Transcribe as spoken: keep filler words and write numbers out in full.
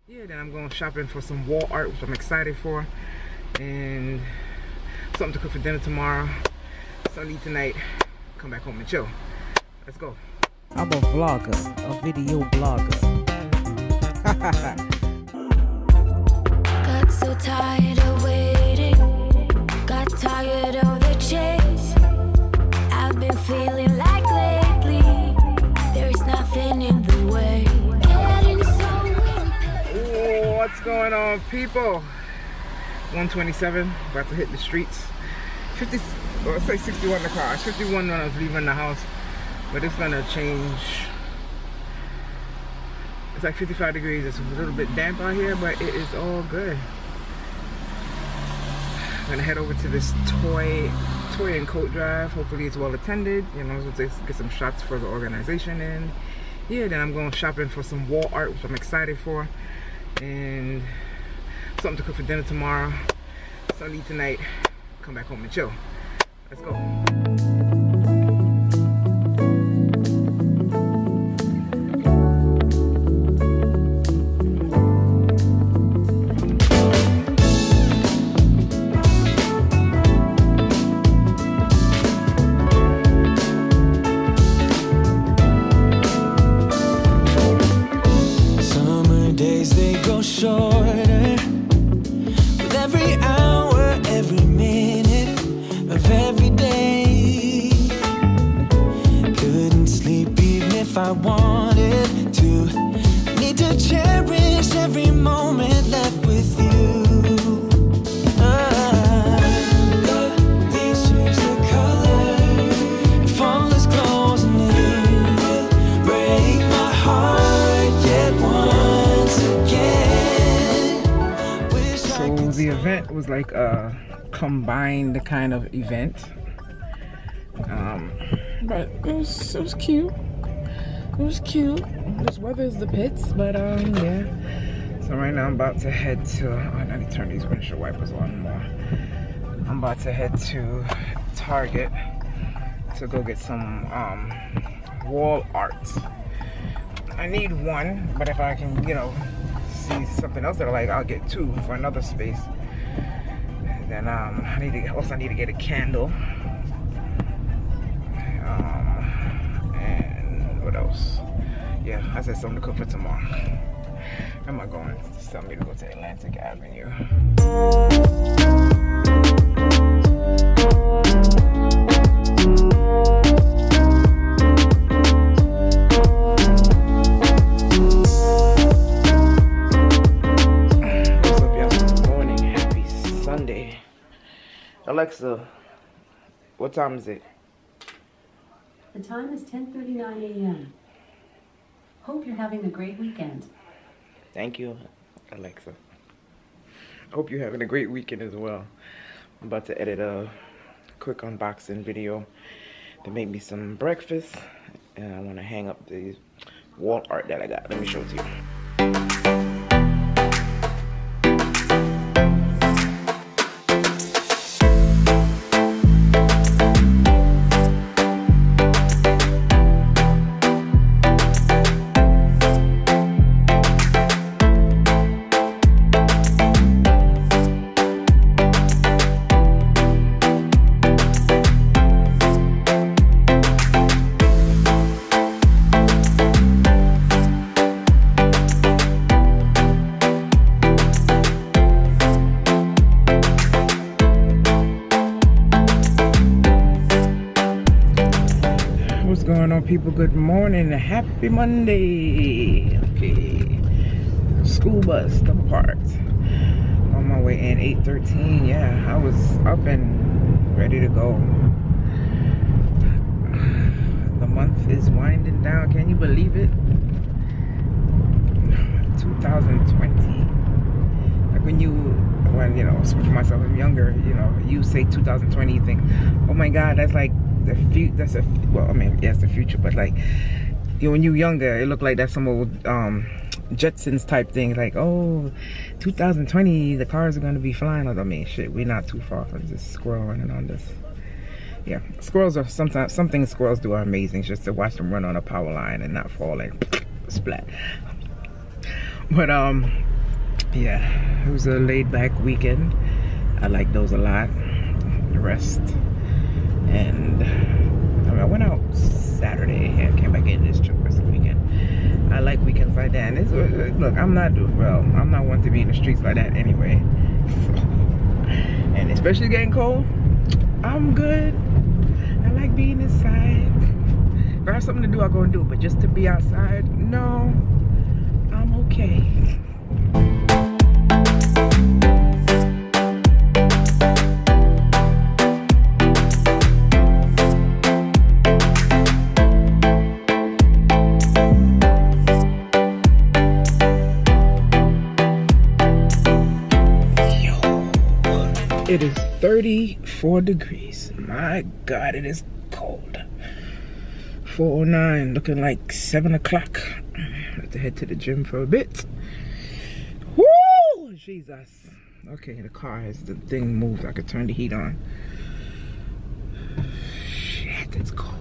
Yeah, then I'm going shopping for some wall art, which I'm excited for, and something to cook for dinner tomorrow. Sunday tonight, come back home and chill. Let's go. I'm a vlogger, a video blogger. Got so tired of waiting, got tired of the chase. I've been feeling like lately, there's nothing in the way. Oh, what's going on, people? one twenty-seven, about to hit the streets. fifty, well, let's say sixty-one in the car. It's fifty-one when I was leaving the house, but it's gonna change. It's like fifty-five degrees. It's a little bit damp out here, but it is all good. I'm gonna head over to this toy toy and coat drive. Hopefully it's well attended, you know, so just get some shots for the organization. And yeah, then I'm going shopping for some wall art, which I'm excited for, and something to cook for dinner tomorrow. Sunday tonight, come back home and chill. Let's go. Summer days, they go shorter. With every hour, every minute of every day. Couldn't sleep even if I wanted to. Need to cherish every moment left with you. Ah, the leaves change their color, and fall is closing in. Will break my heart yet once again. Wish I So could the event was like a combined kind of event, um, but it was it was cute. It was cute. This weather is the pits, but um, yeah. So right now I'm about to head to. Oh, I need to turn these windshield wipers on more. I'm about to head to Target to go get some um, wall art. I need one, but if I can, you know, see something else that I like, I'll get two for another space. Then um, I need to also need to get a candle. Um, and what else? Yeah, I said something to cook for tomorrow. Where am I going? Just tell me to go to Atlantic Avenue. What's up, y'all? Good morning. Happy Sunday. Alexa, what time is it? The time is ten thirty-nine a m Hope you're having a great weekend. Thank you, Alexa. Hope you're having a great weekend as well. I'm about to edit a quick unboxing video to make me some breakfast. And I want to hang up the wall art that I got. Let me show it to you. What's going on, people? Good morning. Happy Monday. Okay. School bus parked. On my way in, eight thirteen. Yeah, I was up and ready to go. The month is winding down. Can you believe it? two thousand twenty. Like when you, when, you know, speaking for myself, I'm younger, you know, you say two thousand twenty, you think, oh my God, that's like the future. That's a, well, I mean, yes, the future, but like, you know, when you're younger, it looked like that's some old um, Jetsons type thing. Like, oh, two thousand twenty, the cars are going to be flying. I mean, shit, we're not too far from this squirrel running on this. Yeah, squirrels are sometimes, some things squirrels do are amazing, just to watch them run on a power line and not fall and splat. But um Yeah, it was a laid back weekend. I like those a lot. Rest. And I mean, I went out Saturday and came back in this trip for some weekend. I like weekends like that. And it's, look, I'm not, well, I'm not one to be in the streets like that anyway. And especially getting cold, I'm good. I like being inside. If I have something to do, I'll go and do it. But just to be outside, no, I'm okay. It is thirty-four degrees. My God, it is cold. four oh nine, looking like seven o'clock. I have to head to the gym for a bit. Woo! Jesus. Okay, the car has the thing moved. I could turn the heat on. Shit, it's cold.